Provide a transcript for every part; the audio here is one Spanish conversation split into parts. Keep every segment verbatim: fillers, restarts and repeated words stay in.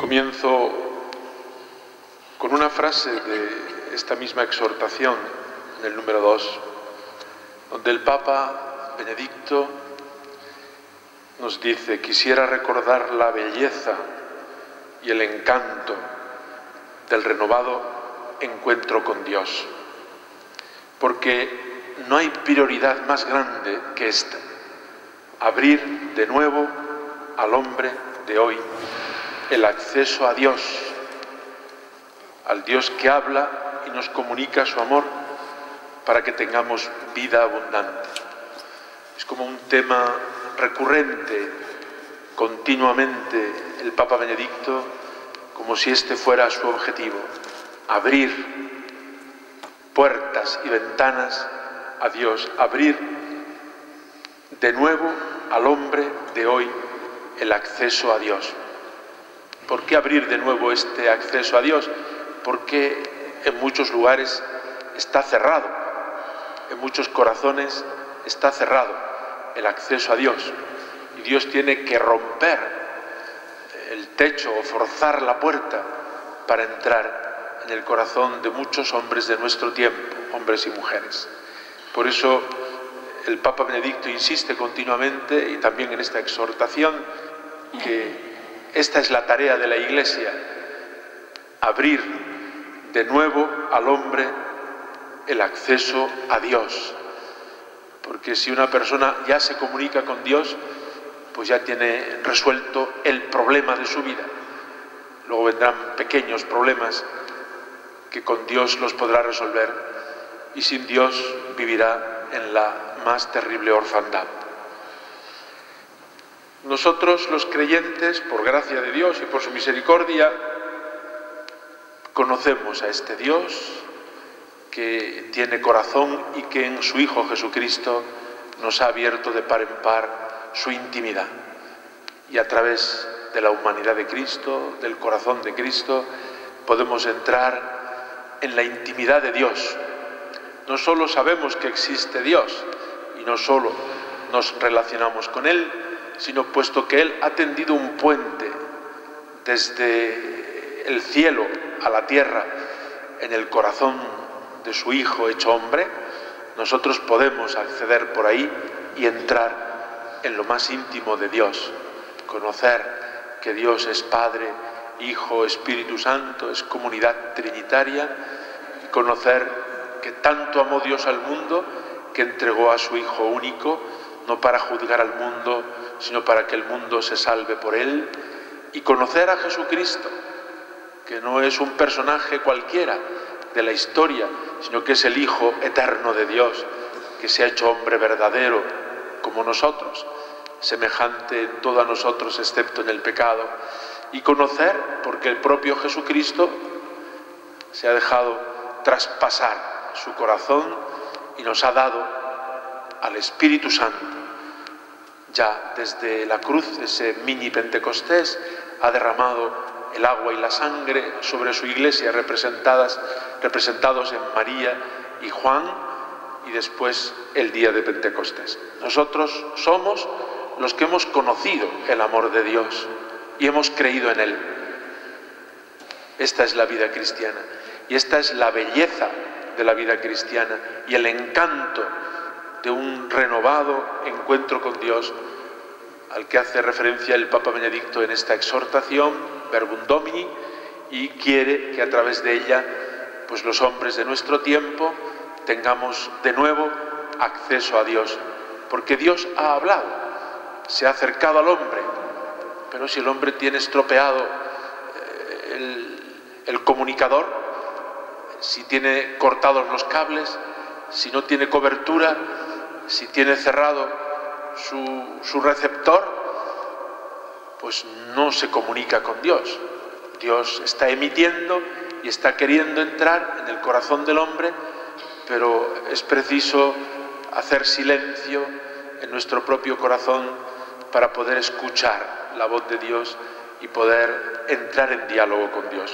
Comienzo con una frase de esta misma exhortación, en el número dos, donde el Papa Benedicto nos dice: quisiera recordar la belleza y el encanto del renovado encuentro con Dios, porque no hay prioridad más grande que esta: abrir de nuevo al hombre de hoy el acceso a Dios, al Dios que habla y nos comunica su amor para que tengamos vida abundante. Es como un tema recurrente, continuamente, el Papa Benedicto, como si este fuera su objetivo: abrir puertas y ventanas a Dios, abrir de nuevo al hombre de hoy el acceso a Dios. ¿Por qué abrir de nuevo este acceso a Dios? Porque en muchos lugares está cerrado, en muchos corazones está cerrado el acceso a Dios, y Dios tiene que romper el techo o forzar la puerta para entrar en el corazón de muchos hombres de nuestro tiempo, hombres y mujeres. Por eso el Papa Benedicto insiste continuamente, y también en esta exhortación, que esta es la tarea de la Iglesia: abrir de nuevo al hombre el acceso a Dios. Porque si una persona ya se comunica con Dios, pues ya tiene resuelto el problema de su vida. Luego vendrán pequeños problemas que con Dios los podrá resolver, y sin Dios vivirá en la más terrible orfandad. Nosotros, los creyentes, por gracia de Dios y por su misericordia, conocemos a este Dios que tiene corazón y que en su Hijo Jesucristo nos ha abierto de par en par su intimidad. Y a través de la humanidad de Cristo, del corazón de Cristo, podemos entrar en la intimidad de Dios. No solo sabemos que existe Dios y no solo nos relacionamos con Él, sino puesto que Él ha tendido un puente desde el cielo a la tierra en el corazón de su Hijo hecho hombre, nosotros podemos acceder por ahí y entrar en lo más íntimo de Dios, conocer que Dios es Padre, Hijo, Espíritu Santo, es comunidad trinitaria, y conocer que tanto amó Dios al mundo que entregó a su Hijo único, no para juzgar al mundo, sino para que el mundo se salve por Él, y conocer a Jesucristo, que no es un personaje cualquiera de la historia, sino que es el Hijo eterno de Dios, que se ha hecho hombre verdadero como nosotros, semejante en todo a nosotros excepto en el pecado, y conocer porque el propio Jesucristo se ha dejado traspasar su corazón y nos ha dado al Espíritu Santo. Ya desde la cruz, ese mini Pentecostés, ha derramado el agua y la sangre sobre su iglesia, representadas, representados en María y Juan, y después el día de Pentecostés. Nosotros somos los que hemos conocido el amor de Dios y hemos creído en Él. Esta es la vida cristiana, y esta es la belleza de la vida cristiana y el encanto de un renovado encuentro con Dios al que hace referencia el Papa Benedicto en esta exhortación, Verbum Domini, y quiere que a través de ella, pues los hombres de nuestro tiempo tengamos de nuevo acceso a Dios, porque Dios ha hablado, se ha acercado al hombre, pero si el hombre tiene estropeado el, el comunicador, si tiene cortados los cables, si no tiene cobertura, si tiene cerrado su, su receptor, pues no se comunica con Dios. Dios está emitiendo y está queriendo entrar en el corazón del hombre, pero es preciso hacer silencio en nuestro propio corazón para poder escuchar la voz de Dios y poder entrar en diálogo con Dios.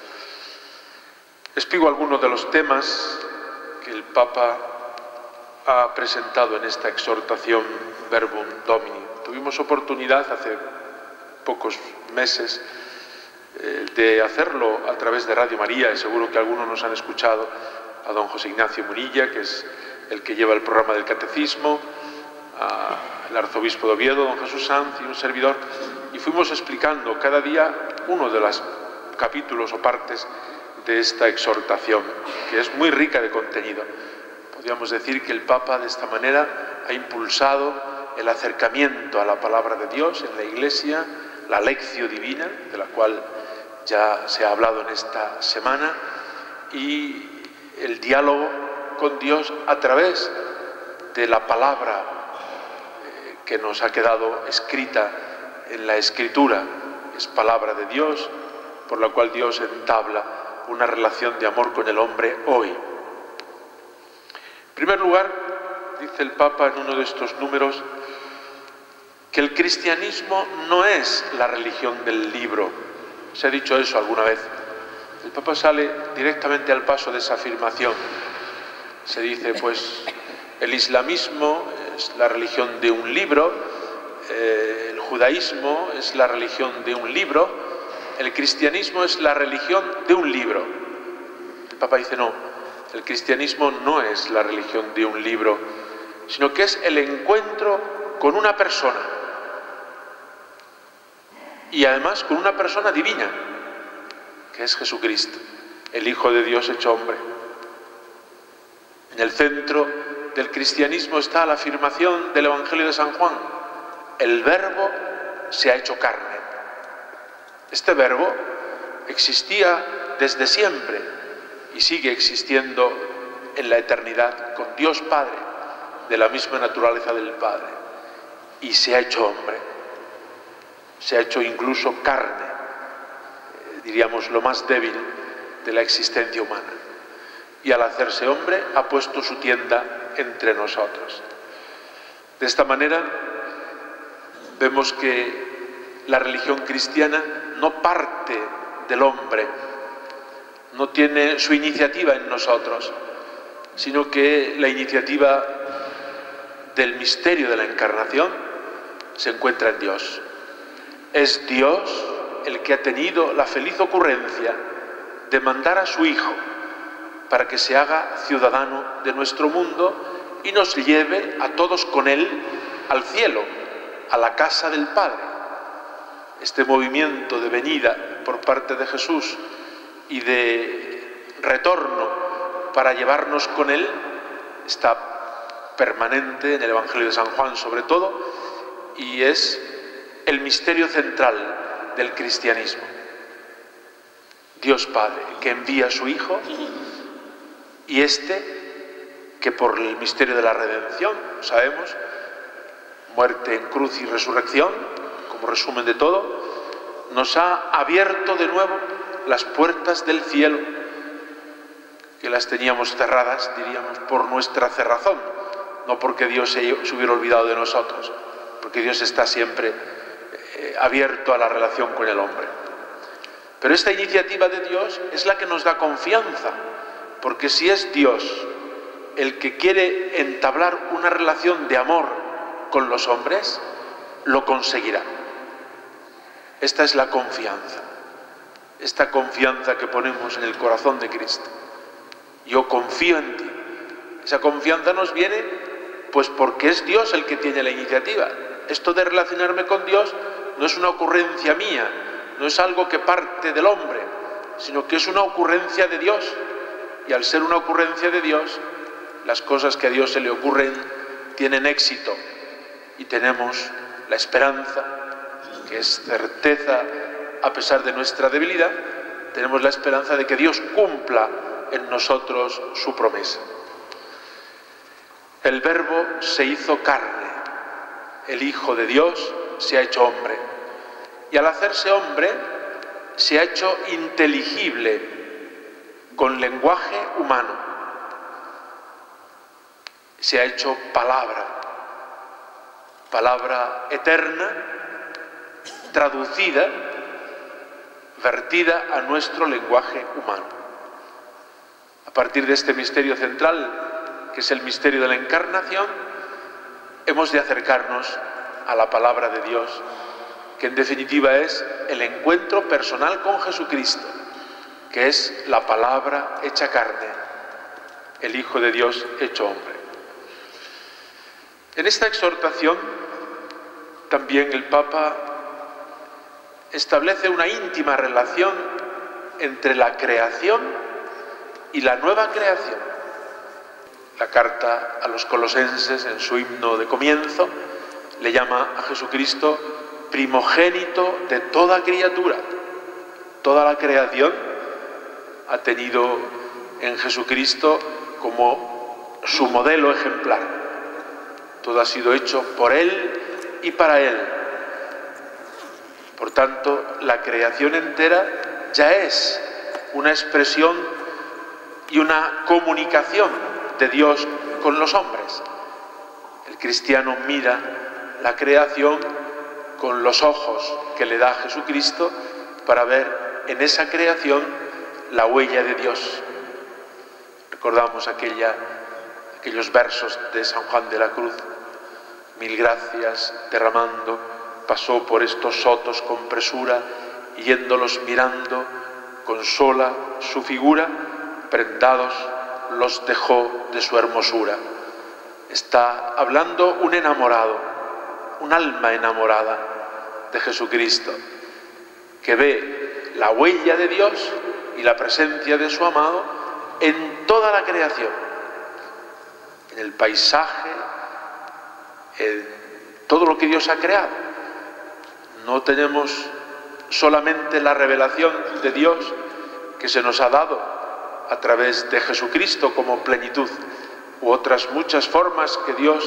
Explico algunos de los temas que el Papa ha presentado en esta exhortación Verbum Domini. Tuvimos oportunidad hace pocos meses eh, de hacerlo a través de Radio María, y seguro que algunos nos han escuchado, a don José Ignacio Munilla, que es el que lleva el programa del Catecismo, al arzobispo de Oviedo, don Jesús Sanz, y un servidor, y fuimos explicando cada día uno de los capítulos o partes de esta exhortación, que es muy rica de contenido. Podríamos decir que el Papa de esta manera ha impulsado el acercamiento a la palabra de Dios en la Iglesia, la lección divina, de la cual ya se ha hablado en esta semana, y el diálogo con Dios a través de la palabra eh, que nos ha quedado escrita en la Escritura. Es palabra de Dios, por la cual Dios entabla una relación de amor con el hombre hoy. En primer lugar, dice el Papa en uno de estos números, que el cristianismo no es la religión del libro. Se ha dicho eso alguna vez. El Papa sale directamente al paso de esa afirmación. Se dice, pues, el islamismo es la religión de un libro, eh, el judaísmo es la religión de un libro, el cristianismo es la religión de un libro. El Papa dice, no, el cristianismo no es la religión de un libro, sino que es el encuentro con una persona, y además con una persona divina, que es Jesucristo, el Hijo de Dios hecho hombre. En el centro del cristianismo está la afirmación del Evangelio de San Juan: el Verbo se ha hecho carne. Este Verbo existía desde siempre y sigue existiendo en la eternidad con Dios Padre, de la misma naturaleza del Padre, y se ha hecho hombre, se ha hecho incluso carne, eh, diríamos lo más débil de la existencia humana, y al hacerse hombre ha puesto su tienda entre nosotros. De esta manera vemos que la religión cristiana no parte del hombre, no tiene su iniciativa en nosotros, sino que la iniciativa del misterio de la encarnación se encuentra en Dios. Es Dios el que ha tenido la feliz ocurrencia de mandar a su Hijo para que se haga ciudadano de nuestro mundo y nos lleve a todos con Él al cielo, a la casa del Padre. Este movimiento de venida por parte de Jesús y de retorno para llevarnos con Él está permanente en el Evangelio de San Juan sobre todo, y es el misterio central del cristianismo. Dios Padre que envía a su Hijo, y este que por el misterio de la redención, sabemos, muerte en cruz y resurrección, como resumen de todo, nos ha abierto de nuevo las puertas del cielo, que las teníamos cerradas, diríamos, por nuestra cerrazón, no porque Dios se hubiera olvidado de nosotros, porque Dios está siempre eh, abierto a la relación con el hombre. Pero esta iniciativa de Dios es la que nos da confianza, porque si es Dios el que quiere entablar una relación de amor con los hombres, lo conseguirá. Esta es la confianza, esta confianza que ponemos en el corazón de Cristo. Yo confío en ti. Esa confianza nos viene pues porque es Dios el que tiene la iniciativa. Esto de relacionarme con Dios no es una ocurrencia mía, no es algo que parte del hombre, sino que es una ocurrencia de Dios. Y al ser una ocurrencia de Dios, las cosas que a Dios se le ocurren tienen éxito, y tenemos la esperanza, que es certeza a pesar de nuestra debilidad, tenemos la esperanza de que Dios cumpla en nosotros su promesa. El Verbo se hizo carne, el Hijo de Dios se ha hecho hombre, y al hacerse hombre se ha hecho inteligible con lenguaje humano, se ha hecho palabra, palabra eterna, traducida, vertida a nuestro lenguaje humano. A partir de este misterio central, que es el misterio de la encarnación, hemos de acercarnos a la palabra de Dios que en definitiva es el encuentro personal con Jesucristo, que es la palabra hecha carne, el Hijo de Dios hecho hombre. En esta exhortación también el Papa establece una íntima relación entre la creación y la nueva creación. La carta a los colosenses, en su himno de comienzo, le llama a Jesucristo primogénito de toda criatura. Toda la creación ha tenido en Jesucristo como su modelo ejemplar. Todo ha sido hecho por Él y para Él. Por tanto, la creación entera ya es una expresión y una comunicación de Dios con los hombres. El cristiano mira la creación con los ojos que le da Jesucristo para ver en esa creación la huella de Dios. Recordamos aquella, aquellos versos de San Juan de la Cruz: mil gracias derramando, pasó por estos sotos con presura, y yéndolos mirando, con sola su figura, prendados los dejó de su hermosura. Está hablando un enamorado, un alma enamorada de Jesucristo, que ve la huella de Dios y la presencia de su amado en toda la creación, en el paisaje, en todo lo que Dios ha creado. No tenemos solamente la revelación de Dios que se nos ha dado a través de Jesucristo como plenitud, u otras muchas formas que Dios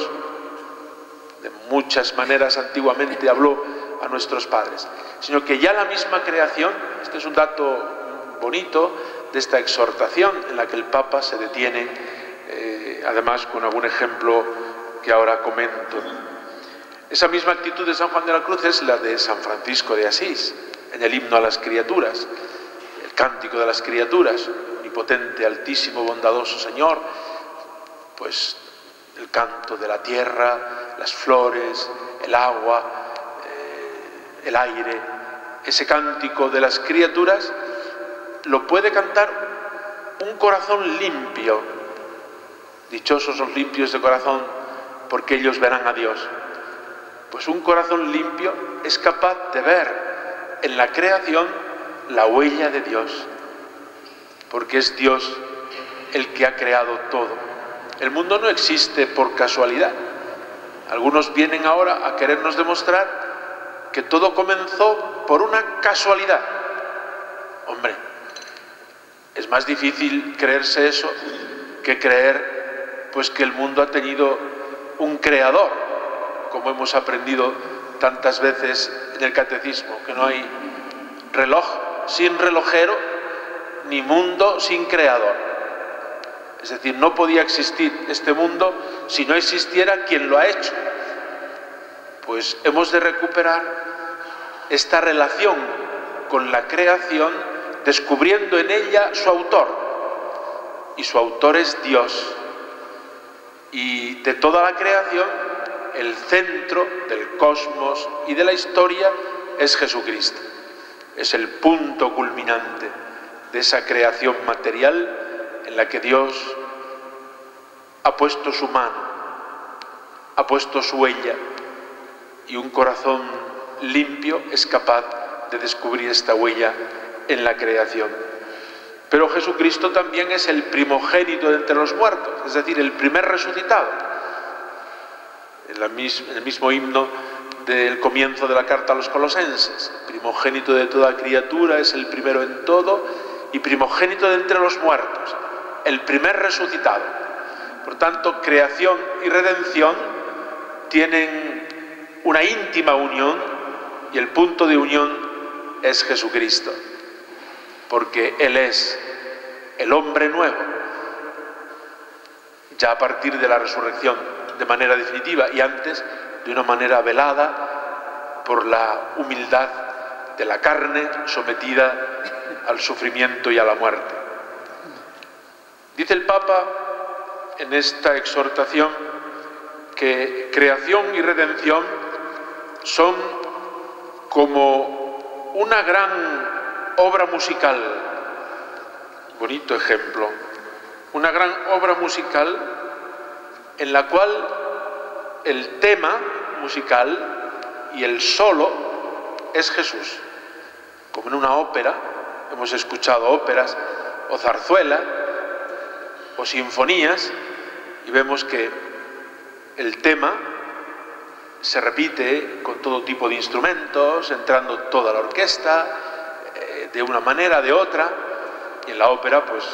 de muchas maneras antiguamente habló a nuestros padres, sino que ya la misma creación, este es un dato bonito de esta exhortación en la que el Papa se detiene, eh, además con algún ejemplo que ahora comento. Esa misma actitud de San Juan de la Cruz es la de San Francisco de Asís, en el himno a las criaturas, el cántico de las criaturas: omnipotente, altísimo, bondadoso Señor. Pues el canto de la tierra, las flores, el agua, eh, el aire, ese cántico de las criaturas lo puede cantar un corazón limpio. Dichosos los limpios de corazón, porque ellos verán a Dios. Pues un corazón limpio es capaz de ver en la creación la huella de Dios, porque es Dios el que ha creado todo. El mundo no existe por casualidad. Algunos vienen ahora a querernos demostrar que todo comenzó por una casualidad. Hombre, es más difícil creerse eso que creer pues que el mundo ha tenido un creador, como hemos aprendido tantas veces en el catecismo, que no hay reloj sin relojero, ni mundo sin creador. Es decir, no podía existir este mundo si no existiera quien lo ha hecho. Pues hemos de recuperar esta relación con la creación, descubriendo en ella su autor. Y su autor es Dios. Y de toda la creación, el centro del cosmos y de la historia es Jesucristo. Es el punto culminante de esa creación material en la que Dios ha puesto su mano, ha puesto su huella, y un corazón limpio es capaz de descubrir esta huella en la creación. Pero Jesucristo también es el primogénito de entre los muertos, es decir, el primer resucitado. En, la mis- en el mismo himno del comienzo de la carta a los colosenses: primogénito de toda criatura, es el primero en todo y primogénito de entre los muertos, el primer resucitado. Por tanto, creación y redención tienen una íntima unión, y el punto de unión es Jesucristo, porque Él es el hombre nuevo, ya a partir de la resurrección de manera definitiva, y antes de una manera velada por la humildad de la carne sometida al sufrimiento y a la muerte. Dice el Papa en esta exhortación que creación y redención son como una gran obra musical, bonito ejemplo, una gran obra musical en la cual el tema musical y el solo es Jesús. Como en una ópera, hemos escuchado óperas o zarzuela o sinfonías y vemos que el tema se repite con todo tipo de instrumentos, entrando toda la orquesta, eh, de una manera, de otra, y en la ópera, pues,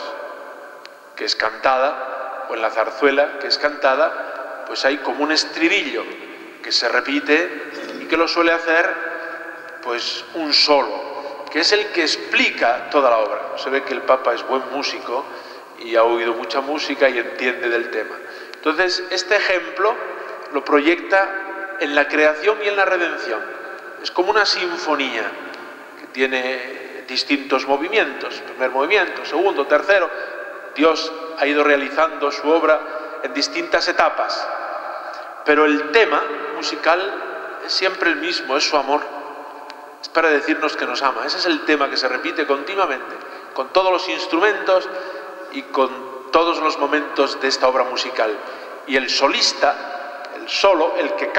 que es cantada, o en la zarzuela, que es cantada, pues hay como un estribillo que se repite y que lo suele hacer, pues, un solo, que es el que explica toda la obra. Se ve que el Papa es buen músico y ha oído mucha música y entiende del tema. Entonces, este ejemplo lo proyecta en la creación y en la redención. Es como una sinfonía que tiene distintos movimientos, primer movimiento, segundo, tercero. Dios ha ido realizando su obra en distintas etapas, pero el tema musical es siempre el mismo, es su amor. Es para decirnos que nos ama. Ese es el tema que se repite continuamente, con todos los instrumentos y con todos los momentos de esta obra musical. Y el solista, el solo, el que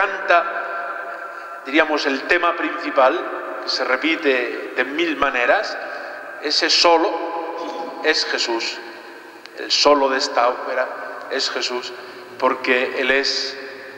canta, diríamos, el tema principal, que se repite de mil maneras, ese solo es Jesús. El solo de esta ópera es Jesús, porque Él es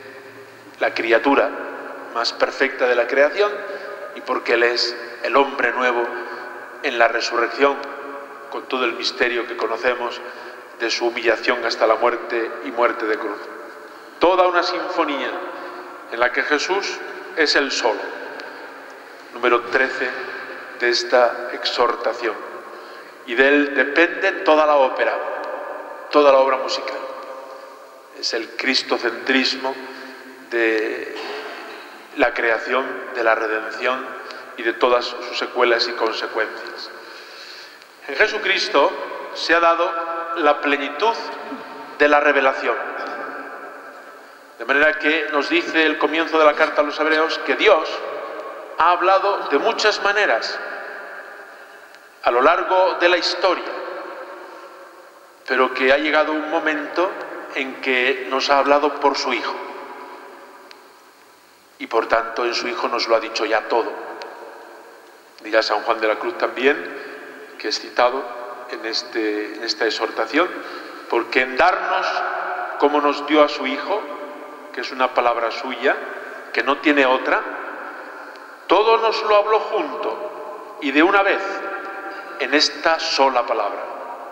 la criatura más perfecta de la creación y porque Él es el hombre nuevo en la resurrección, con todo el misterio que conocemos de su humillación hasta la muerte y muerte de cruz. Toda una sinfonía en la que Jesús es el solo. Número trece de esta exhortación. Y de Él depende toda la ópera, toda la obra musical. Es el cristocentrismo de la creación, de la redención y de todas sus secuelas y consecuencias. En Jesucristo se ha dado la plenitud de la revelación. De manera que nos dice el comienzo de la carta a los Hebreos que Dios ha hablado de muchas maneras a lo largo de la historia, pero que ha llegado un momento en que nos ha hablado por su Hijo. Y por tanto en su Hijo nos lo ha dicho ya todo. Dirá San Juan de la Cruz también, que es citado en, este, en esta exhortación, porque en darnos como nos dio a su Hijo, que es una palabra suya, que no tiene otra, todo nos lo habló junto y de una vez en esta sola palabra.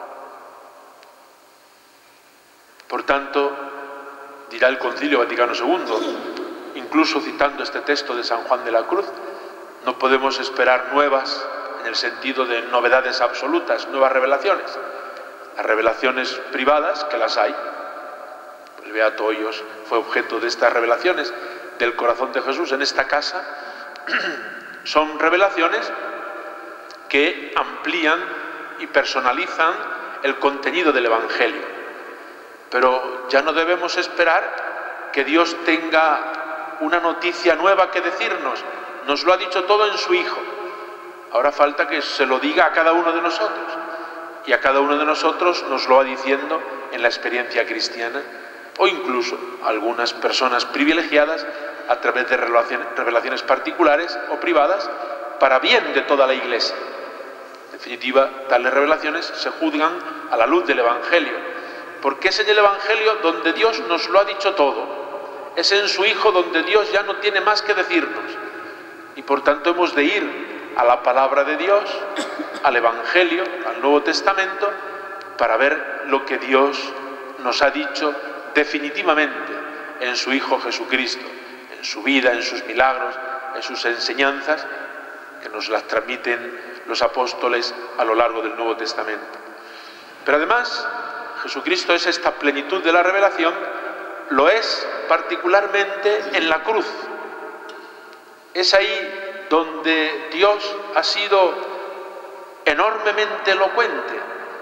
Por tanto, dirá el Concilio Vaticano segundo, incluso citando este texto de San Juan de la Cruz, no podemos esperar nuevas en el sentido de novedades absolutas, nuevas revelaciones. Las revelaciones privadas, que las hay. El Beato Hoyos fue objeto de estas revelaciones del corazón de Jesús en esta casa. Son revelaciones que amplían y personalizan el contenido del Evangelio. Pero ya no debemos esperar que Dios tenga una noticia nueva que decirnos. Nos lo ha dicho todo en su Hijo. Ahora falta que se lo diga a cada uno de nosotros. Y a cada uno de nosotros nos lo va diciendo en la experiencia cristiana, o incluso algunas personas privilegiadas a través de revelaciones particulares o privadas para bien de toda la Iglesia. En definitiva, tales revelaciones se juzgan a la luz del Evangelio, porque es en el Evangelio donde Dios nos lo ha dicho todo. Es en su Hijo donde Dios ya no tiene más que decirnos. Y por tanto hemos de ir a la palabra de Dios, al Evangelio, al Nuevo Testamento, para ver lo que Dios nos ha dicho definitivamente en su Hijo Jesucristo, en su vida, en sus milagros, en sus enseñanzas, que nos las transmiten los apóstoles a lo largo del Nuevo Testamento. Pero además, Jesucristo es esta plenitud de la revelación, lo es particularmente en la cruz. Es ahí donde Dios ha sido enormemente elocuente,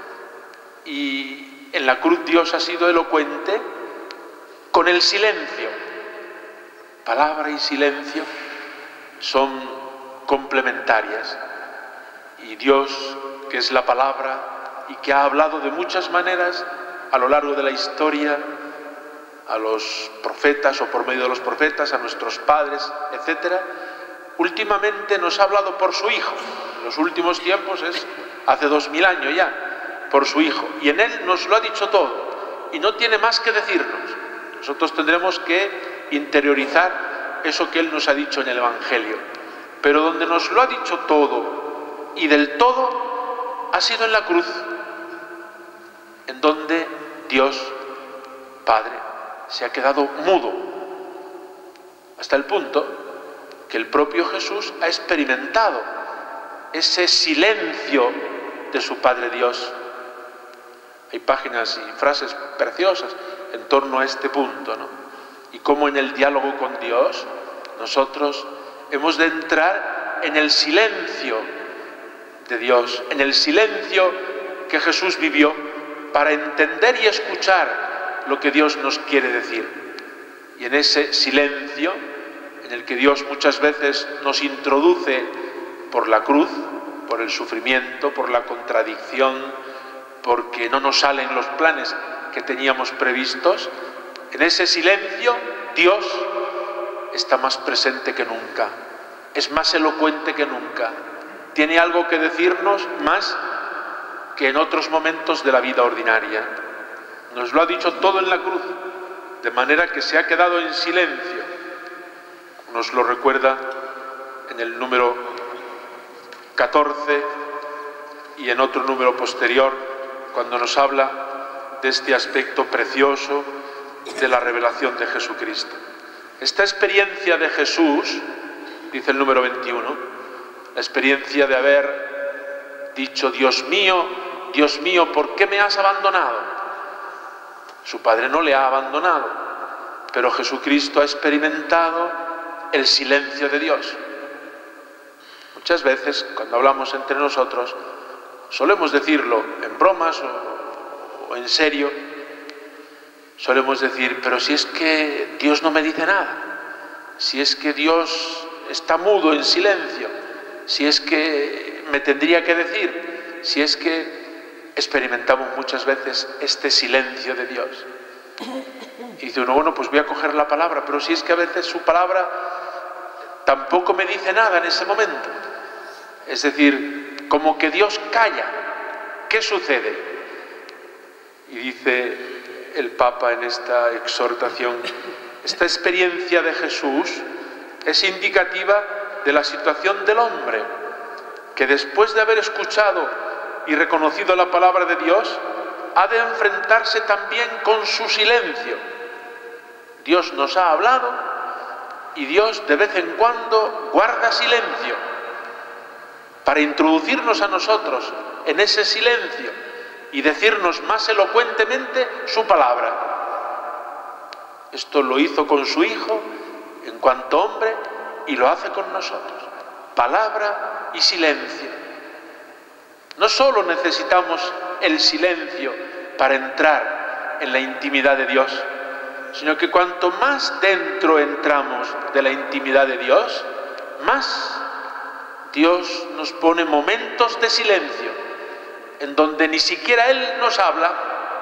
y en la cruz Dios ha sido elocuente con el silencio. Palabra y silencio son complementarias. Y Dios, que es la palabra y que ha hablado de muchas maneras a lo largo de la historia, a los profetas o por medio de los profetas, a nuestros padres, etcétera, últimamente nos ha hablado por su Hijo. En los últimos tiempos es hace dos mil años ya, por su Hijo. Y en Él nos lo ha dicho todo y no tiene más que decirnos. Nosotros tendremos que interiorizar eso que Él nos ha dicho en el Evangelio. Pero donde nos lo ha dicho todo y del todo ha sido en la cruz, en donde Dios Padre se ha quedado mudo, hasta el punto que el propio Jesús ha experimentado ese silencio de su Padre Dios. Hay páginas y frases preciosas en torno a este punto, ¿no? Y cómo en el diálogo con Dios nosotros hemos de entrar en el silencio de Dios, en el silencio que Jesús vivió para entender y escuchar lo que Dios nos quiere decir. Y en ese silencio, en el que Dios muchas veces nos introduce por la cruz, por el sufrimiento, por la contradicción, porque no nos salen los planes que teníamos previstos, en ese silencio Dios está más presente que nunca, es más elocuente que nunca, tiene algo que decirnos más que en otros momentos de la vida ordinaria. Nos lo ha dicho todo en la cruz, de manera que se ha quedado en silencio. Nos lo recuerda en el número catorce y en otro número posterior, cuando nos habla de este aspecto precioso de la revelación de Jesucristo. Esta experiencia de Jesús, dice el número veintiuno, la experiencia de haber dicho: Dios mío, Dios mío, ¿por qué me has abandonado? Su Padre no le ha abandonado, pero Jesucristo ha experimentado el silencio de Dios. Muchas veces, cuando hablamos entre nosotros, solemos decirlo en bromas o, o en serio, solemos decir: pero si es que Dios no me dice nada, si es que Dios está mudo, en silencio, si es que me tendría que decir, si es que experimentamos muchas veces este silencio de Dios. Y dice uno: bueno, pues voy a coger la palabra, pero si es que a veces su palabra tampoco me dice nada en ese momento. Es decir, como que Dios calla. ¿Qué sucede? Y dice el Papa en esta exhortación: esta experiencia de Jesús es indicativa de la situación del hombre, que después de haber escuchado y reconocido la palabra de Dios, ha de enfrentarse también con su silencio. Dios nos ha hablado y Dios de vez en cuando guarda silencio para introducirnos a nosotros en ese silencio y decirnos más elocuentemente su palabra. Esto lo hizo con su Hijo en cuanto hombre y lo hace con nosotros. Palabra y silencio. No solo necesitamos el silencio para entrar en la intimidad de Dios, sino que cuanto más dentro entramos de la intimidad de Dios, más Dios nos pone momentos de silencio, en donde ni siquiera Él nos habla,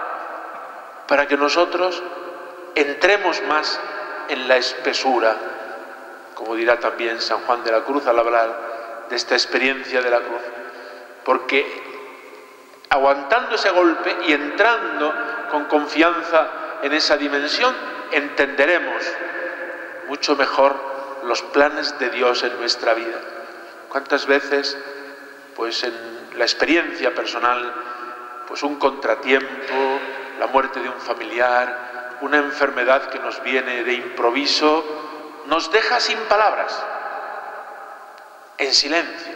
para que nosotros entremos más en la espesura, como dirá también San Juan de la Cruz al hablar de esta experiencia de la cruz. Porque aguantando ese golpe y entrando con confianza en esa dimensión, entenderemos mucho mejor los planes de Dios en nuestra vida. ¿Cuántas veces, pues en la experiencia personal, pues un contratiempo, la muerte de un familiar, una enfermedad que nos viene de improviso, nos deja sin palabras, en silencio?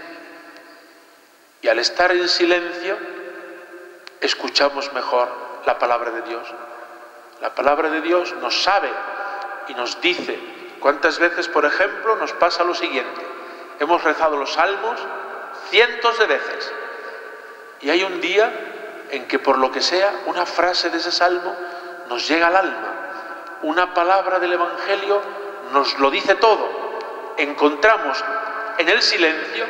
Y al estar en silencio, escuchamos mejor la palabra de Dios. La palabra de Dios nos sabe y nos dice. ¿Cuántas veces, por ejemplo, nos pasa lo siguiente? Hemos rezado los salmos cientos de veces y hay un día en que, por lo que sea, una frase de ese salmo nos llega al alma. Una palabra del Evangelio nos lo dice todo. Encontramos en el silencio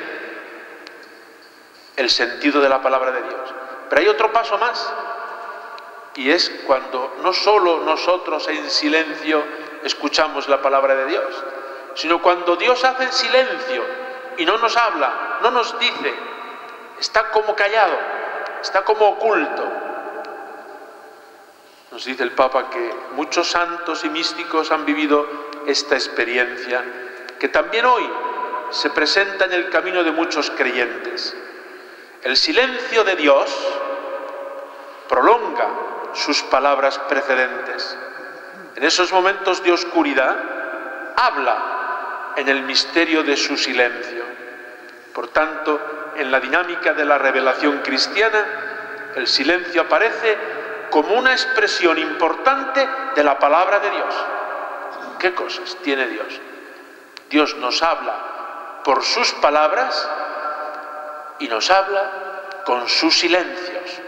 el sentido de la palabra de Dios. Pero hay otro paso más, y es cuando no solo nosotros en silencio escuchamos la palabra de Dios, sino cuando Dios hace silencio y no nos habla, no nos dice, está como callado, está como oculto. Nos dice el Papa que muchos santos y místicos han vivido esta experiencia, que también hoy se presenta en el camino de muchos creyentes. El silencio de Dios prolonga sus palabras precedentes. En esos momentos de oscuridad, habla en el misterio de su silencio. Por tanto, en la dinámica de la revelación cristiana, el silencio aparece como una expresión importante de la palabra de Dios. ¿Qué cosas tiene Dios? Dios nos habla por sus palabras y nos habla con sus silencios.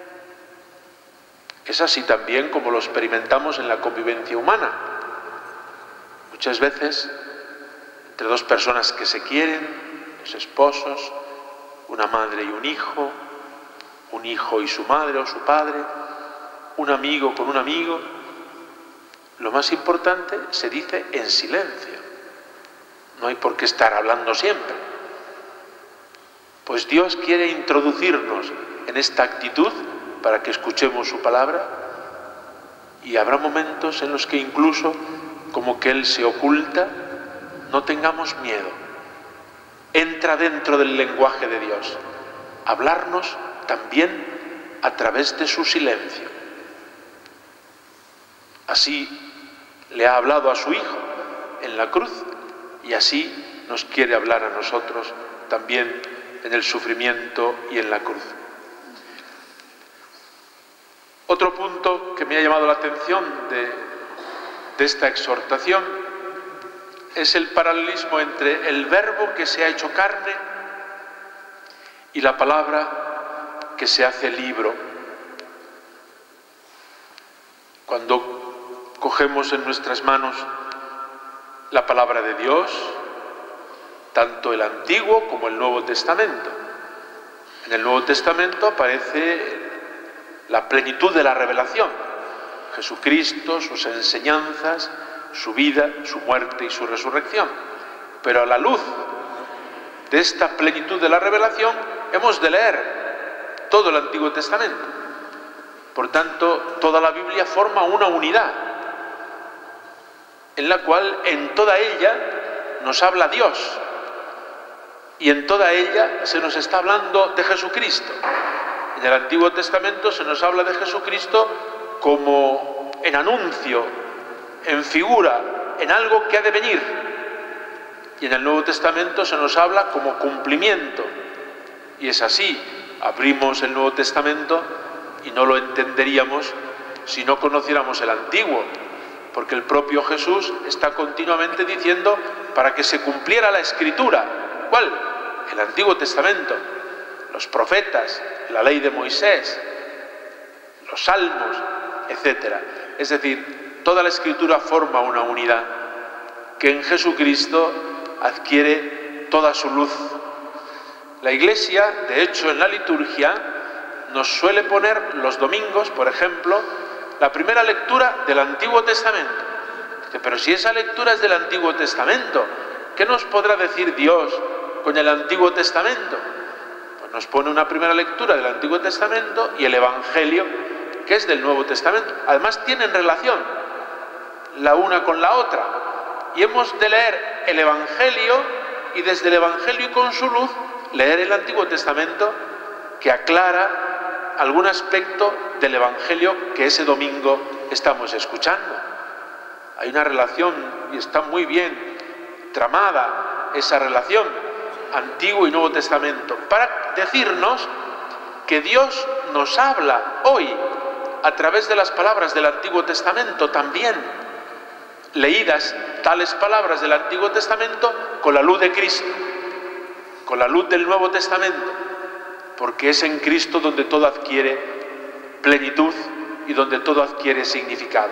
Es así también como lo experimentamos en la convivencia humana. Muchas veces, entre dos personas que se quieren, dos esposos, una madre y un hijo, un hijo y su madre o su padre, un amigo con un amigo, lo más importante se dice en silencio. No hay por qué estar hablando siempre. Pues Dios quiere introducirnos en esta actitud para que escuchemos su palabra, y habrá momentos en los que incluso, como que Él se oculta, no tengamos miedo. Entra dentro del lenguaje de Dios, hablarnos también a través de su silencio. Así le ha hablado a su Hijo en la cruz, y así nos quiere hablar a nosotros también en el sufrimiento y en la cruz. Otro punto que me ha llamado la atención de, de esta exhortación es el paralelismo entre el verbo que se ha hecho carne y la palabra que se hace libro. Cuando cogemos en nuestras manos la palabra de Dios, tanto el Antiguo como el Nuevo Testamento. En el Nuevo Testamento aparece la plenitud de la revelación, Jesucristo, sus enseñanzas, su vida, su muerte y su resurrección. Pero a la luz de esta plenitud de la revelación hemos de leer todo el Antiguo Testamento. Por tanto, toda la Biblia forma una unidad, en la cual en toda ella nos habla Dios, y en toda ella se nos está hablando de Jesucristo. En el Antiguo Testamento se nos habla de Jesucristo como en anuncio, en figura, en algo que ha de venir. Y en el Nuevo Testamento se nos habla como cumplimiento. Y es así, abrimos el Nuevo Testamento y no lo entenderíamos si no conociéramos el Antiguo, porque el propio Jesús está continuamente diciendo para que se cumpliera la Escritura. ¿Cuál? El Antiguo Testamento, los profetas, la ley de Moisés, los salmos, etcétera. Es decir, toda la Escritura forma una unidad que en Jesucristo adquiere toda su luz. La Iglesia, de hecho, en la liturgia nos suele poner los domingos, por ejemplo, la primera lectura del Antiguo Testamento. Dice, pero si esa lectura es del Antiguo Testamento, ¿qué nos podrá decir Dios con el Antiguo Testamento? Pues nos pone una primera lectura del Antiguo Testamento y el Evangelio, que es del Nuevo Testamento. Además tienen relación la una con la otra, y hemos de leer el Evangelio y desde el Evangelio y con su luz leer el Antiguo Testamento, que aclara algún aspecto del Evangelio que ese domingo estamos escuchando. Hay una relación y está muy bien tramada esa relación, Antiguo y Nuevo Testamento, para decirnos que Dios nos habla hoy a través de las palabras del Antiguo Testamento también, leídas tales palabras del Antiguo Testamento con la luz de Cristo, con la luz del Nuevo Testamento, porque es en Cristo donde todo adquiere plenitud y donde todo adquiere significado.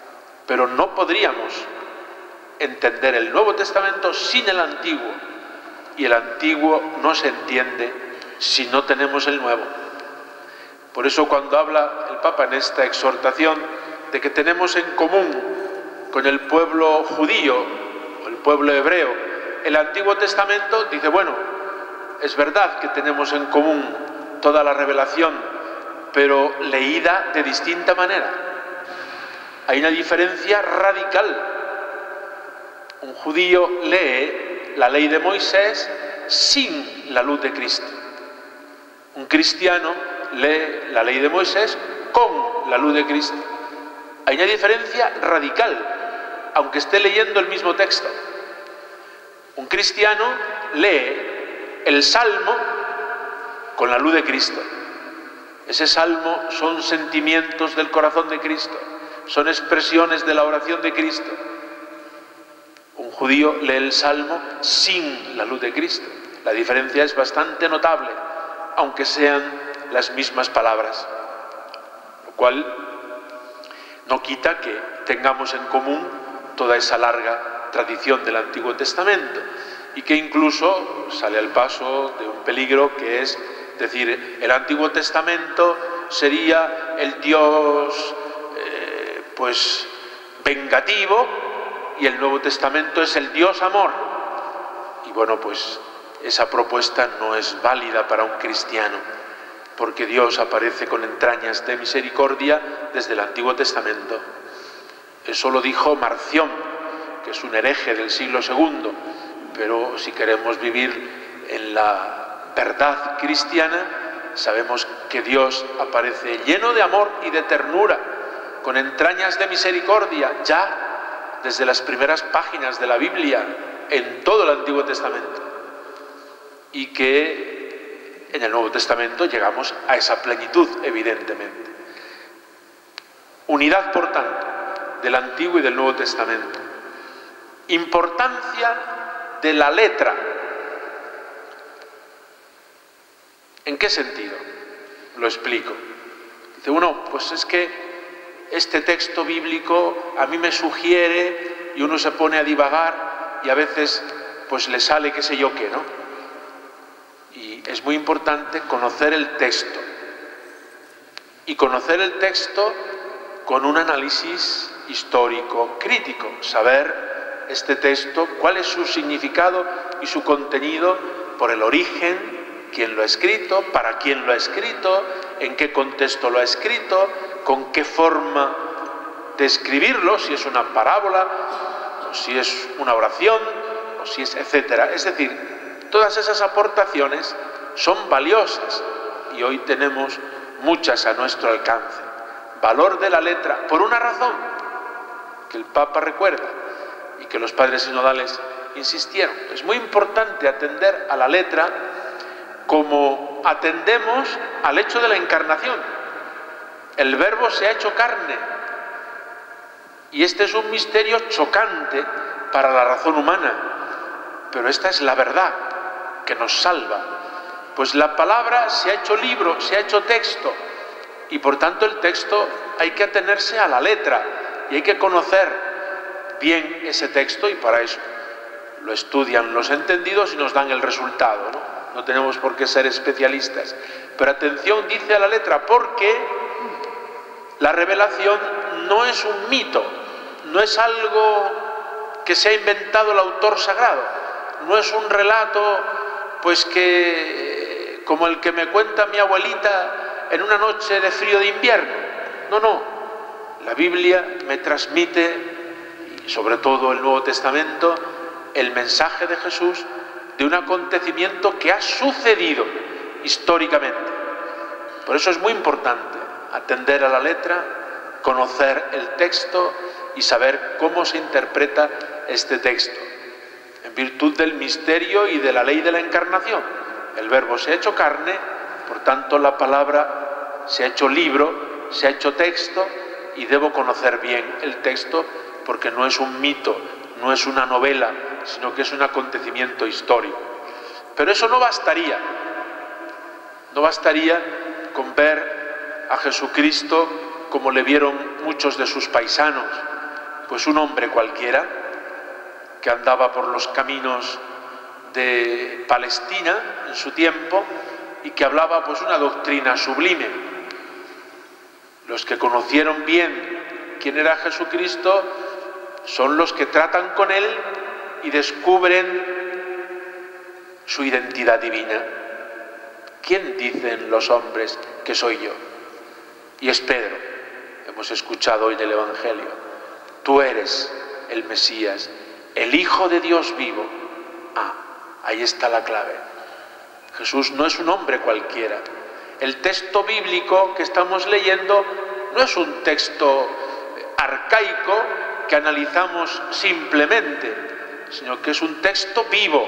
Pero no podríamos entender el Nuevo Testamento sin el Antiguo, y el antiguo no se entiende si no tenemos el nuevo. Por eso cuando habla el Papa en esta exhortación de que tenemos en común con el pueblo judío o el pueblo hebreo el Antiguo Testamento, dice, bueno, es verdad que tenemos en común toda la revelación, pero leída de distinta manera. Hay una diferencia radical. Un judío lee la ley de Moisés sin la luz de Cristo. Un cristiano lee la ley de Moisés con la luz de Cristo. Hay una diferencia radical, aunque esté leyendo el mismo texto. Un cristiano lee el Salmo con la luz de Cristo. Ese Salmo son sentimientos del corazón de Cristo, son expresiones de la oración de Cristo. Un judío lee el Salmo sin la luz de Cristo. La diferencia es bastante notable, aunque sean las mismas palabras, lo cual no quita que tengamos en común toda esa larga tradición del Antiguo Testamento y que incluso sale al paso de un peligro que es decir, el Antiguo Testamento sería el Dios eh, pues vengativo y el Nuevo Testamento es el Dios amor. Y bueno, pues esa propuesta no es válida para un cristiano, porque Dios aparece con entrañas de misericordia desde el Antiguo Testamento. Eso lo dijo Marción, que es un hereje del siglo segundo, pero si queremos vivir en la verdad cristiana, sabemos que Dios aparece lleno de amor y de ternura, con entrañas de misericordia, ya desde las primeras páginas de la Biblia, en todo el Antiguo Testamento. Y que en el Nuevo Testamento llegamos a esa plenitud, evidentemente. Unidad, por tanto, del Antiguo y del Nuevo Testamento. Importancia de la letra. ¿En qué sentido? Lo explico. Dice uno, pues es que este texto bíblico a mí me sugiere y uno se pone a divagar y a veces pues le sale qué sé yo qué, ¿no? Y es muy importante conocer el texto. Y conocer el texto con un análisis histórico, crítico. Saber este texto, cuál es su significado y su contenido por el origen, quién lo ha escrito, para quién lo ha escrito, en qué contexto lo ha escrito, con qué forma de escribirlo, si es una parábola, o si es una oración, o si es etcétera. Es decir, todas esas aportaciones son valiosas y hoy tenemos muchas a nuestro alcance. Valor de la letra, por una razón que el Papa recuerda y que los padres sinodales insistieron. Es muy importante atender a la letra como atendemos al hecho de la encarnación. El Verbo se ha hecho carne y este es un misterio chocante para la razón humana, pero esta es la verdad que nos salva. Pues la palabra se ha hecho libro, se ha hecho texto y por tanto el texto hay que atenerse a la letra y hay que conocer bien ese texto y para eso lo estudian los entendidos y nos dan el resultado, ¿no? No tenemos por qué ser especialistas. Pero atención, dice a la letra, porque la revelación no es un mito, no es algo que se ha inventado el autor sagrado, no es un relato pues que como el que me cuenta mi abuelita en una noche de frío de invierno. No, no. La Biblia me transmite, y sobre todo el Nuevo Testamento, el mensaje de Jesús de un acontecimiento que ha sucedido históricamente. Por eso es muy importante atender a la letra, conocer el texto y saber cómo se interpreta este texto. En virtud del misterio y de la ley de la encarnación. El Verbo se ha hecho carne, por tanto la palabra se ha hecho libro, se ha hecho texto y debo conocer bien el texto porque no es un mito, no es una novela, sino que es un acontecimiento histórico. Pero eso no bastaría. No bastaría con ver a Jesucristo como le vieron muchos de sus paisanos, pues un hombre cualquiera que andaba por los caminos de Palestina en su tiempo y que hablaba pues una doctrina sublime. Los que conocieron bien quién era Jesucristo son los que tratan con Él y descubren su identidad divina. ¿Quién dicen los hombres que soy yo? Y es Pedro. Hemos escuchado hoy en el Evangelio. Tú eres el Mesías, el Hijo de Dios vivo. Ah, ahí está la clave. Jesús no es un hombre cualquiera. El texto bíblico que estamos leyendo no es un texto arcaico que analizamos simplemente, sino que es un texto vivo.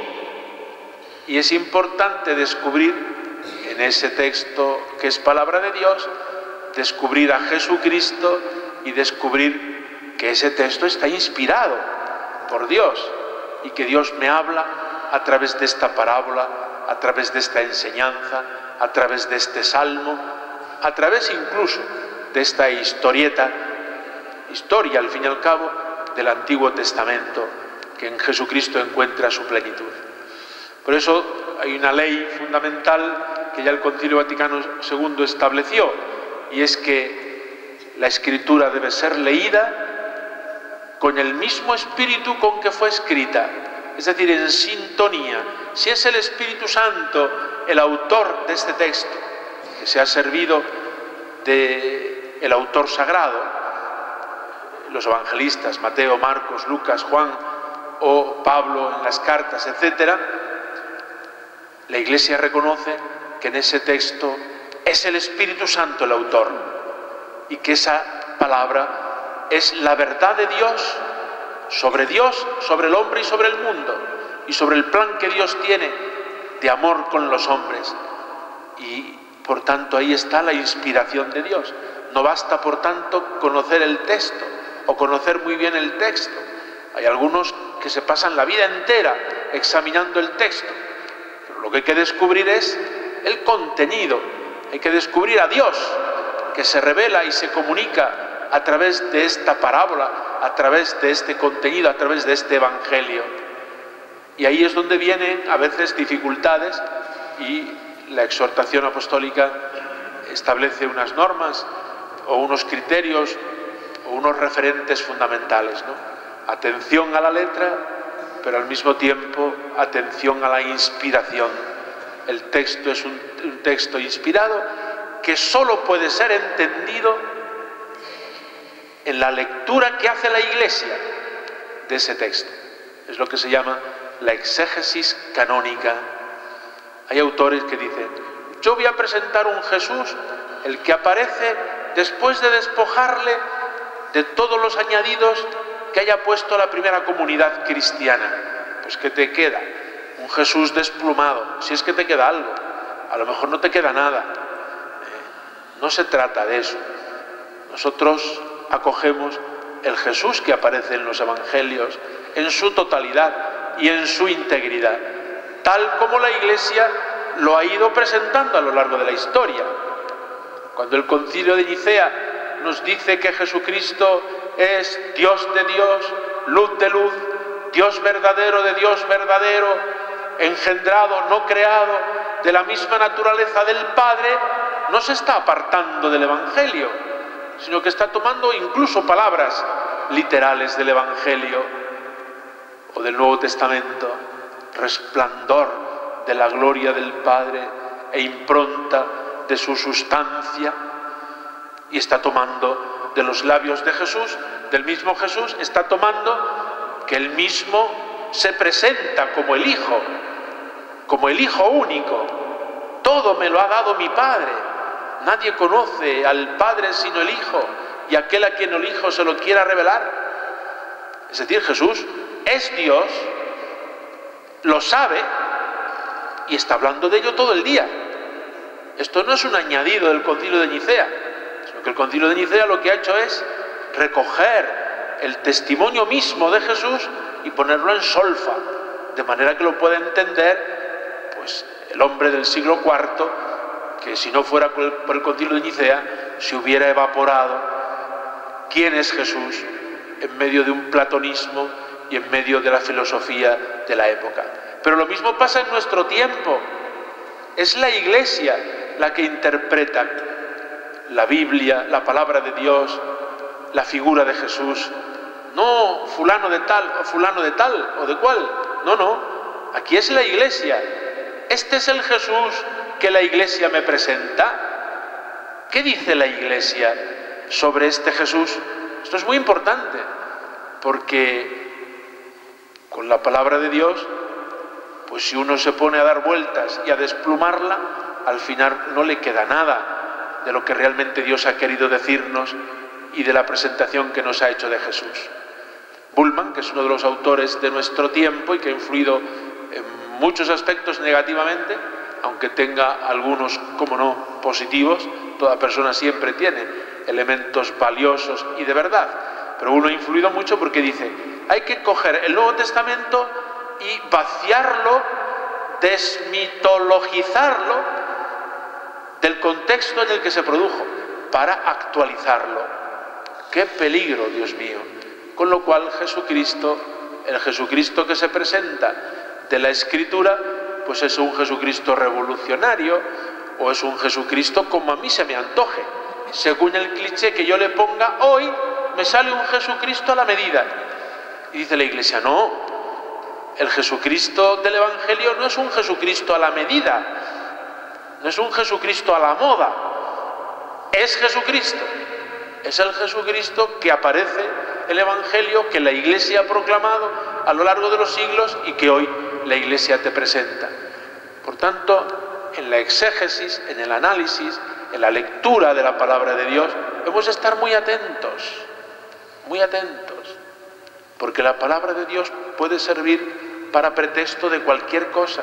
Y es importante descubrir en ese texto que es palabra de Dios, descubrir a Jesucristo y descubrir que ese texto está inspirado por Dios y que Dios me habla a través de esta parábola, a través de esta enseñanza, a través de este salmo, a través incluso de esta historieta, historia al fin y al cabo, del Antiguo Testamento, que en Jesucristo encuentra su plenitud. Por eso hay una ley fundamental que ya el Concilio Vaticano segundo estableció, y es que la Escritura debe ser leída con el mismo espíritu con que fue escrita, es decir, en sintonía. Si es el Espíritu Santo el autor de este texto, que se ha servido del autor sagrado, los evangelistas, Mateo, Marcos, Lucas, Juan o Pablo en las cartas, etcétera, la Iglesia reconoce que en ese texto es el Espíritu Santo el autor y que esa palabra es la verdad de Dios sobre Dios, sobre el hombre y sobre el mundo y sobre el plan que Dios tiene de amor con los hombres. Y por tanto ahí está la inspiración de Dios. No basta por tanto conocer el texto o conocer muy bien el texto. Hay algunos que se pasan la vida entera examinando el texto, pero lo que hay que descubrir es el contenido. Hay que descubrir a Dios, que se revela y se comunica a través de esta parábola, a través de este contenido, a través de este Evangelio. Y ahí es donde vienen a veces dificultades y la exhortación apostólica establece unas normas o unos criterios o unos referentes fundamentales, ¿no? Atención a la letra, pero al mismo tiempo atención a la inspiración. El texto es un, un texto inspirado que solo puede ser entendido en la lectura que hace la Iglesia de ese texto. Es lo que se llama la exégesis canónica. Hay autores que dicen, yo voy a presentar un Jesús, el que aparece después de despojarle de todos los añadidos que haya puesto la primera comunidad cristiana. Pues ¿qué te queda? Un Jesús desplumado, si es que te queda algo. A lo mejor no te queda nada. Eh, no se trata de eso. Nosotros acogemos el Jesús que aparece en los Evangelios en su totalidad y en su integridad, tal como la Iglesia lo ha ido presentando a lo largo de la historia. Cuando el Concilio de Nicea nos dice que Jesucristo es Dios de Dios, luz de luz, Dios verdadero de Dios verdadero, engendrado, no creado, de la misma naturaleza del Padre, no se está apartando del Evangelio, sino que está tomando incluso palabras literales del Evangelio o del Nuevo Testamento, resplandor de la gloria del Padre e impronta de su sustancia, y está tomando de los labios de Jesús, del mismo Jesús, está tomando que él mismo se presenta como el Hijo, como el Hijo único. Todo me lo ha dado mi Padre. Nadie conoce al Padre sino el Hijo, y aquel a quien el Hijo se lo quiera revelar. Es decir, Jesús es Dios, lo sabe y está hablando de ello todo el día. Esto no es un añadido del Concilio de Nicea, sino que el Concilio de Nicea lo que ha hecho es recoger el testimonio mismo de Jesús y ponerlo en solfa, de manera que lo pueda entender pues, el hombre del siglo cuarto, que si no fuera por el, por el Concilio de Nicea se hubiera evaporado quién es Jesús en medio de un platonismo y en medio de la filosofía de la época. Pero lo mismo pasa en nuestro tiempo. Es la Iglesia la que interpreta la Biblia, la palabra de Dios, la figura de Jesús. No fulano de tal o fulano de tal o de cual. No, no. Aquí es la Iglesia. Este es el Jesús que la Iglesia me presenta. ¿Qué dice la Iglesia sobre este Jesús? Esto es muy importante, porque con la palabra de Dios, pues si uno se pone a dar vueltas y a desplumarla, al final no le queda nada de lo que realmente Dios ha querido decirnos y de la presentación que nos ha hecho de Jesús. Bullmann, que es uno de los autores de nuestro tiempo y que ha influido en muchos aspectos negativamente, aunque tenga algunos, como no, positivos, toda persona siempre tiene elementos valiosos y de verdad, pero uno ha influido mucho porque dice, hay que coger el Nuevo Testamento y vaciarlo, desmitologizarlo del contexto en el que se produjo, para actualizarlo. ¡Qué peligro, Dios mío! Con lo cual Jesucristo, el Jesucristo que se presenta de la Escritura, pues es un Jesucristo revolucionario, o es un Jesucristo como a mí se me antoje. Según el cliché que yo le ponga hoy, me sale un Jesucristo a la medida. Y dice la Iglesia, no, el Jesucristo del Evangelio no es un Jesucristo a la medida, no es un Jesucristo a la moda, es Jesucristo, es el Jesucristo que aparece en el Evangelio, que la Iglesia ha proclamado a lo largo de los siglos y que hoy la Iglesia te presenta. Por tanto, en la exégesis, en el análisis, en la lectura de la palabra de Dios, hemos de estar muy atentos, muy atentos, porque la palabra de Dios puede servir para pretexto de cualquier cosa.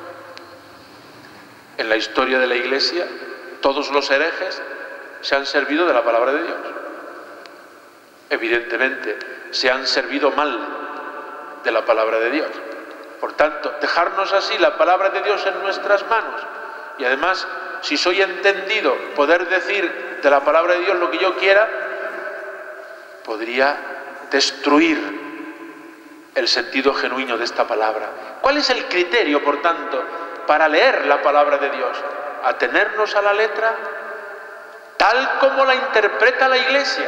En la historia de la Iglesia, todos los herejes se han servido de la palabra de Dios. Evidentemente, se han servido mal de la palabra de Dios. Por tanto, dejarnos así la palabra de Dios en nuestras manos y además, si soy entendido, poder decir de la palabra de Dios lo que yo quiera, podría destruir el sentido genuino de esta palabra. ¿Cuál es el criterio, por tanto, para leer la palabra de Dios? Atenernos a la letra tal como la interpreta la Iglesia.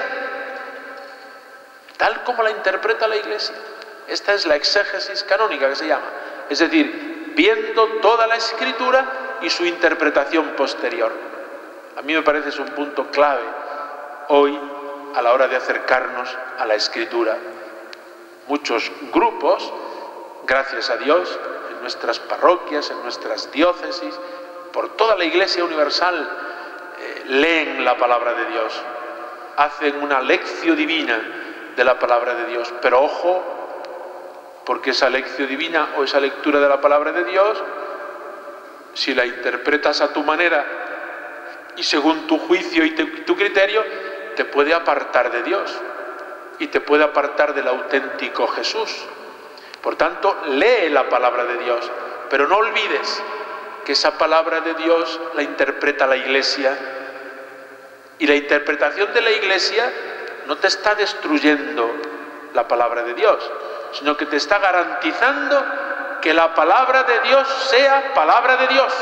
Tal como la interpreta la Iglesia. Esta es la exégesis canónica que se llama. Es decir, viendo toda la Escritura y su interpretación posterior. A mí me parece es un punto clave hoy a la hora de acercarnos a la Escritura. Muchos grupos, gracias a Dios, en nuestras parroquias, en nuestras diócesis, por toda la Iglesia universal, eh, leen la palabra de Dios, hacen una lección divina de la palabra de Dios, pero ojo, porque esa lección divina o esa lectura de la palabra de Dios, si la interpretas a tu manera y según tu juicio y te, tu criterio, te puede apartar de Dios y te puede apartar del auténtico Jesús. Por tanto, lee la palabra de Dios, pero no olvides que esa palabra de Dios la interpreta la Iglesia, y la interpretación de la Iglesia no te está destruyendo la palabra de Dios, sino que te está garantizando que la palabra de Dios sea palabra de Dios.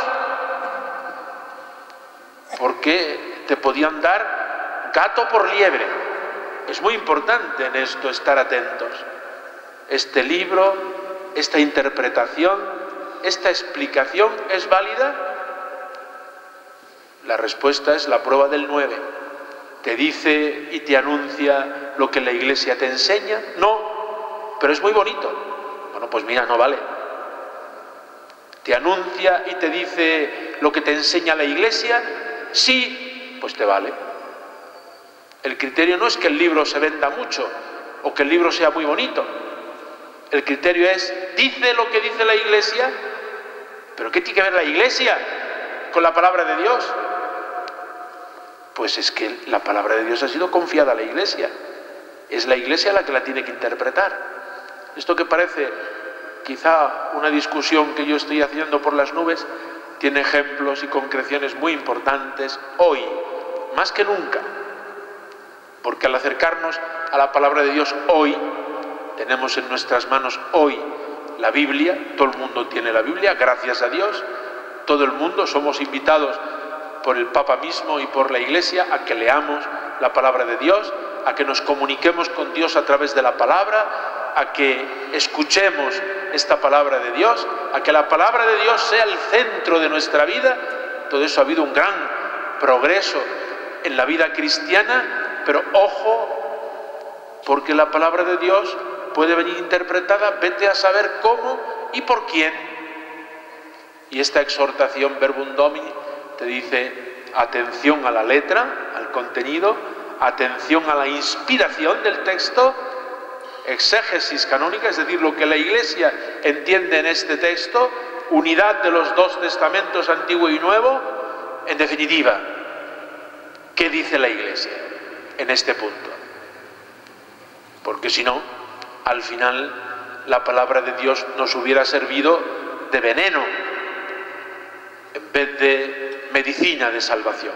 Porque te podían dar gato por liebre. Es muy importante en esto estar atentos. Este libro, esta interpretación, esta explicación ¿es válida? La respuesta es la prueba del nueve. ¿Te dice y te anuncia lo que la Iglesia te enseña? No, pero es muy bonito. Bueno, pues mira, no vale. ¿Te anuncia y te dice lo que te enseña la Iglesia? Sí, pues te vale. El criterio no es que el libro se venda mucho o que el libro sea muy bonito. El criterio es, ¿dice lo que dice la Iglesia? ¿Pero qué tiene que ver la Iglesia con la palabra de Dios? Pues es que la palabra de Dios ha sido confiada a la Iglesia. Es la Iglesia la que la tiene que interpretar. Esto que parece quizá una discusión que yo estoy haciendo por las nubes, tiene ejemplos y concreciones muy importantes hoy, más que nunca. Porque al acercarnos a la palabra de Dios hoy, tenemos en nuestras manos hoy la Biblia, todo el mundo tiene la Biblia, gracias a Dios, todo el mundo somos invitados por el Papa mismo y por la Iglesia a que leamos la palabra de Dios, a que nos comuniquemos con Dios a través de la palabra, a que escuchemos esta palabra de Dios, a que la palabra de Dios sea el centro de nuestra vida. Todo eso ha habido un gran progreso en la vida cristiana, pero ojo, porque la palabra de Dios puede venir interpretada, vete a saber cómo y por quién. Y esta exhortación Verbum Domini te dice atención a la letra, al contenido, atención a la inspiración del texto, exégesis canónica, es decir, lo que la Iglesia entiende en este texto, unidad de los dos testamentos, Antiguo y Nuevo. En definitiva, ¿qué dice la Iglesia en este punto? Porque si no, al final la palabra de Dios nos hubiera servido de veneno en vez de medicina de salvación.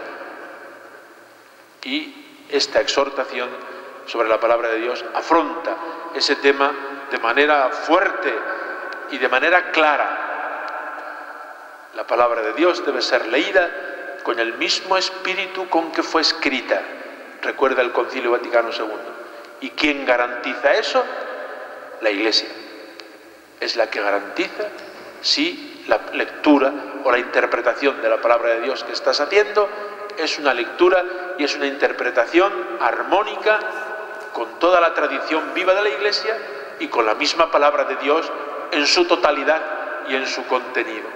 Y esta exhortación sobre la palabra de Dios afronta ese tema de manera fuerte y de manera clara. La palabra de Dios debe ser leída con el mismo espíritu con que fue escrita. Recuerda el Concilio Vaticano segundo. ¿Y quién garantiza eso? La Iglesia. Es la que garantiza si la lectura o la interpretación de la palabra de Dios que estás haciendo es una lectura y es una interpretación armónica con toda la tradición viva de la Iglesia y con la misma palabra de Dios en su totalidad y en su contenido.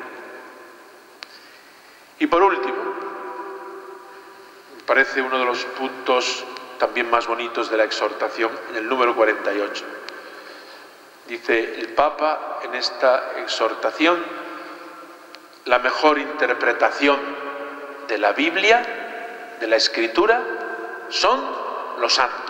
Y por último, me parece uno de los puntos también más bonitos de la exhortación, en el número cuarenta y ocho. Dice el Papa en esta exhortación: la mejor interpretación de la Biblia, de la Escritura, son los santos.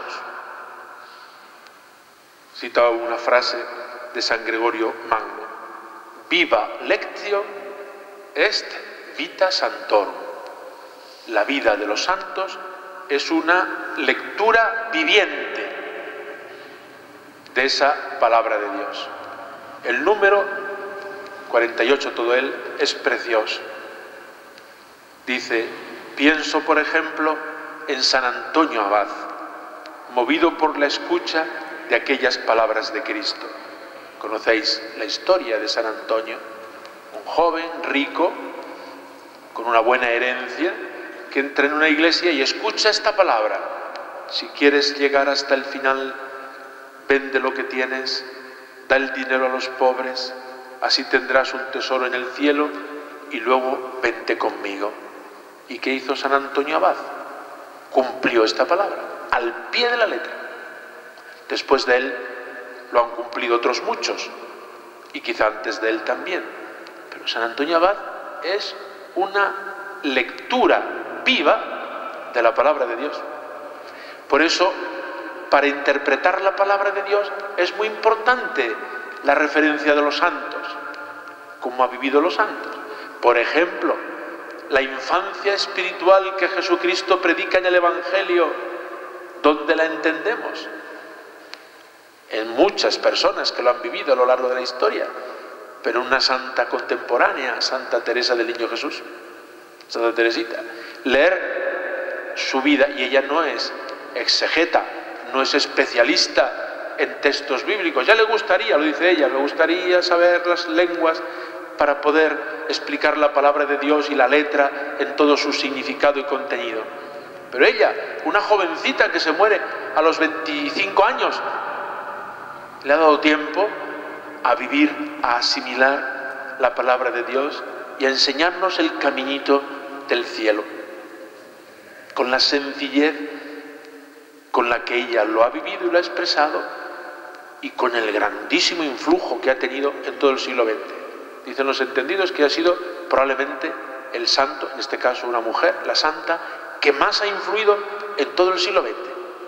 Cita una frase de San Gregorio Magno: viva lectio est vita sanctorum. La vida de los santos es una lectura viviente de esa palabra de Dios. El número cuarenta y ocho, todo él, es precioso. Dice: pienso, por ejemplo, en San Antonio Abad, movido por la escucha de aquellas palabras de Cristo. Conocéis la historia de San Antonio, un joven rico, con una buena herencia, que entra en una iglesia y escucha esta palabra: si quieres llegar hasta el final, vende lo que tienes, da el dinero a los pobres, así tendrás un tesoro en el cielo, y luego vente conmigo. ¿Y qué hizo San Antonio Abad? Cumplió esta palabra, al pie de la letra. Después de él lo han cumplido otros muchos, y quizá antes de él también. Pero San Antonio Abad es una lectura viva de la palabra de Dios. Por eso, para interpretar la palabra de Dios es muy importante la referencia de los santos, cómo ha vivido los santos. Por ejemplo, la infancia espiritual que Jesucristo predica en el Evangelio, ¿dónde la entendemos? En muchas personas que lo han vivido a lo largo de la historia, pero una santa contemporánea, Santa Teresa del Niño Jesús, Santa Teresita, leer su vida, y ella no es exegeta, no es especialista en textos bíblicos, ya le gustaría, lo dice ella, me gustaría saber las lenguas para poder explicar la palabra de Dios y la letra en todo su significado y contenido. Pero ella, una jovencita que se muere a los veinticinco años, le ha dado tiempo a vivir, a asimilar la palabra de Dios y a enseñarnos el caminito del cielo, con la sencillez con la que ella lo ha vivido y lo ha expresado, y con el grandísimo influjo que ha tenido en todo el siglo veinte. Dicen los entendidos que ha sido probablemente el santo, en este caso una mujer, la santa, que más ha influido en todo el siglo veinte.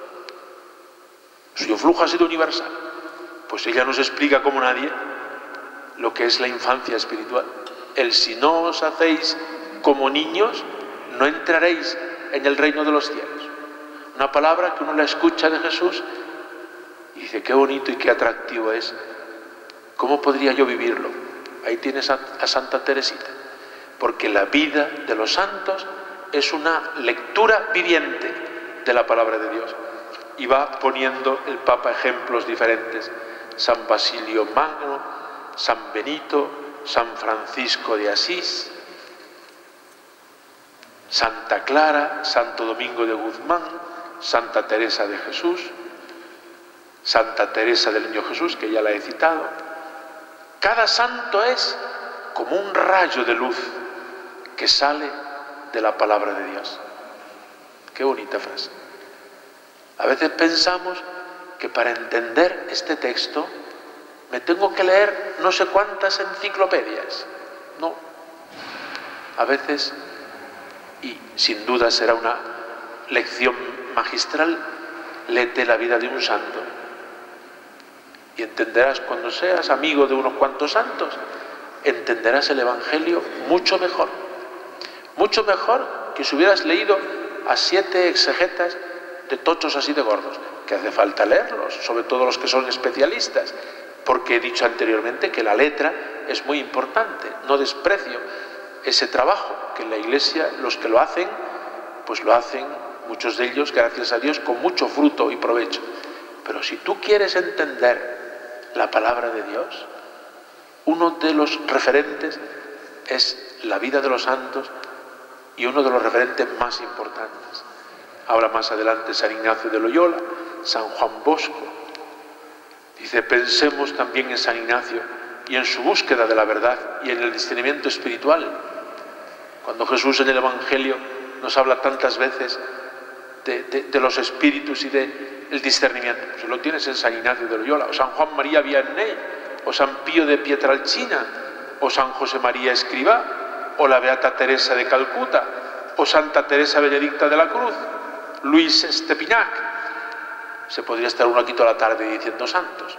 Su influjo ha sido universal. Pues ella nos explica como nadie lo que es la infancia espiritual. El si no os hacéis como niños, no entraréis en el reino de los cielos. Una palabra que uno la escucha de Jesús y dice: qué bonito y qué atractivo es ¿Cómo podría yo vivirlo? Ahí tienes a, a Santa Teresita, porque la vida de los santos es una lectura viviente de la palabra de Dios. Y va poniendo el Papa ejemplos diferentes: San Basilio Magno, San Benito, San Francisco de Asís, Santa Clara, Santo Domingo de Guzmán, Santa Teresa de Jesús, Santa Teresa del Niño Jesús, que ya la he citado. Cada santo es como un rayo de luz que sale de la palabra de Dios. Qué bonita frase. A veces pensamos que para entender este texto me tengo que leer no sé cuántas enciclopedias. No. A veces, y sin duda será una lección magistral, léete la vida de un santo. Y entenderás, cuando seas amigo de unos cuantos santos, entenderás el Evangelio mucho mejor. Mucho mejor que si hubieras leído a siete exegetas de tochos así de gordos, que hace falta leerlos, sobre todo los que son especialistas, porque he dicho anteriormente que la letra es muy importante. No desprecio ese trabajo, que en la Iglesia los que lo hacen, pues lo hacen, muchos de ellos, gracias a Dios, con mucho fruto y provecho. Pero si tú quieres entender la palabra de Dios, uno de los referentes es la vida de los santos, y uno de los referentes más importantes. Habla más adelante San Ignacio de Loyola, San Juan Bosco. Dice, pensemos también en San Ignacio y en su búsqueda de la verdad y en el discernimiento espiritual. Cuando Jesús en el Evangelio nos habla tantas veces de, de, de los espíritus y del discernimiento, pues lo tienes en San Ignacio de Loyola, o San Juan María Vianney, o San Pío de Pietrelcina, o San José María Escrivá, o la Beata Teresa de Calcuta, o Santa Teresa Benedicta de la Cruz, Luis Stepinac. Se podría estar uno aquí toda la tarde diciendo santos.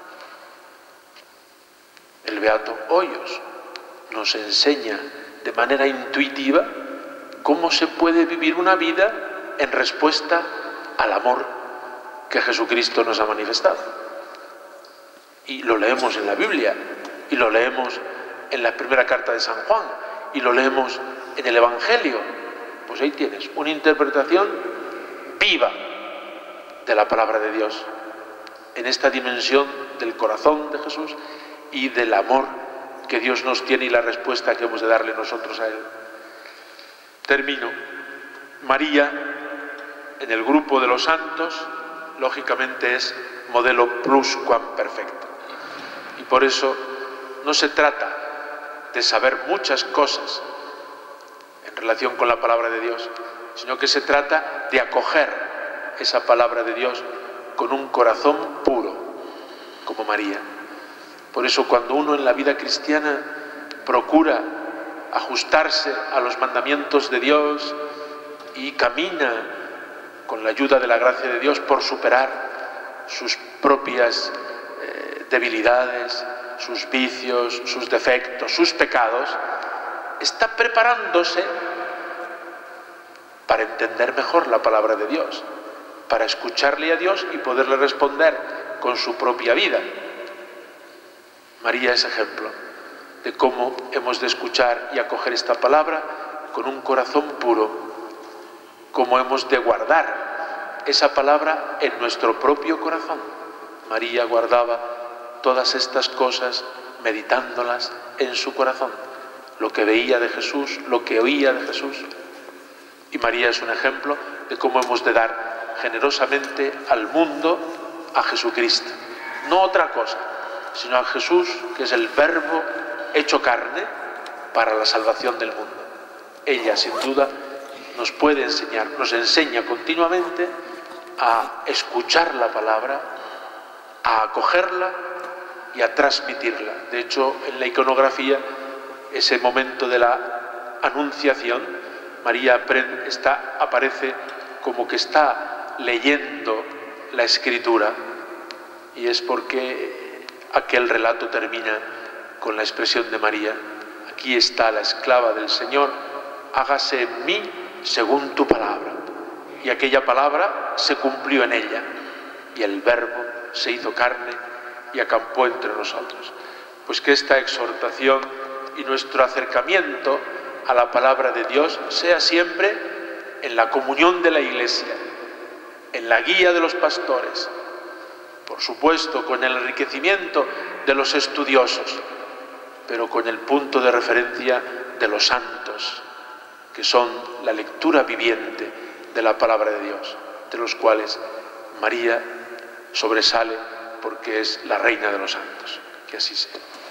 El Beato Hoyos nos enseña de manera intuitiva cómo se puede vivir una vida en respuesta al amor que Jesucristo nos ha manifestado. Y lo leemos en la Biblia, y lo leemos en la primera carta de San Juan, y lo leemos en el Evangelio. Pues ahí tienes una interpretación viva de la palabra de Dios, en esta dimensión del corazón de Jesús y del amor que Dios nos tiene y la respuesta que hemos de darle nosotros a Él. Termino. María, en el grupo de los santos, lógicamente es modelo pluscuamperfecto. Y por eso no se trata de saber muchas cosas en relación con la palabra de Dios, sino que se trata de acoger esa palabra de Dios con un corazón puro, como María. Por eso cuando uno en la vida cristiana procura ajustarse a los mandamientos de Dios y camina con la ayuda de la gracia de Dios por superar sus propias eh, debilidades, sus vicios, sus defectos, sus pecados, está preparándose para entender mejor la palabra de Dios, para escucharle a Dios y poderle responder con su propia vida. María es ejemplo de cómo hemos de escuchar y acoger esta palabra con un corazón puro, cómo hemos de guardar esa palabra en nuestro propio corazón. María guardaba todas estas cosas meditándolas en su corazón, lo que veía de Jesús, lo que oía de Jesús. Y María es un ejemplo de cómo hemos de dar generosamente al mundo a Jesucristo, no otra cosa, sino a Jesús, que es el Verbo hecho carne para la salvación del mundo. Ella, sin duda, nos puede enseñar, nos enseña continuamente a escuchar la palabra, a acogerla y a transmitirla. De hecho, en la iconografía, ese momento de la anunciación, María está, aparece como que está leyendo la Escritura, y es porque aquel relato termina con la expresión de María: aquí está la esclava del Señor, hágase en mí según tu palabra. Y aquella palabra se cumplió en ella, y el Verbo se hizo carne y acampó entre nosotros. Pues que esta exhortación y nuestro acercamiento a la palabra de Dios sea siempre en la comunión de la Iglesia, en la guía de los pastores, por supuesto con el enriquecimiento de los estudiosos, pero con el punto de referencia de los santos, que son la lectura viviente de la palabra de Dios, de los cuales María sobresale porque es la reina de los santos. Que así sea.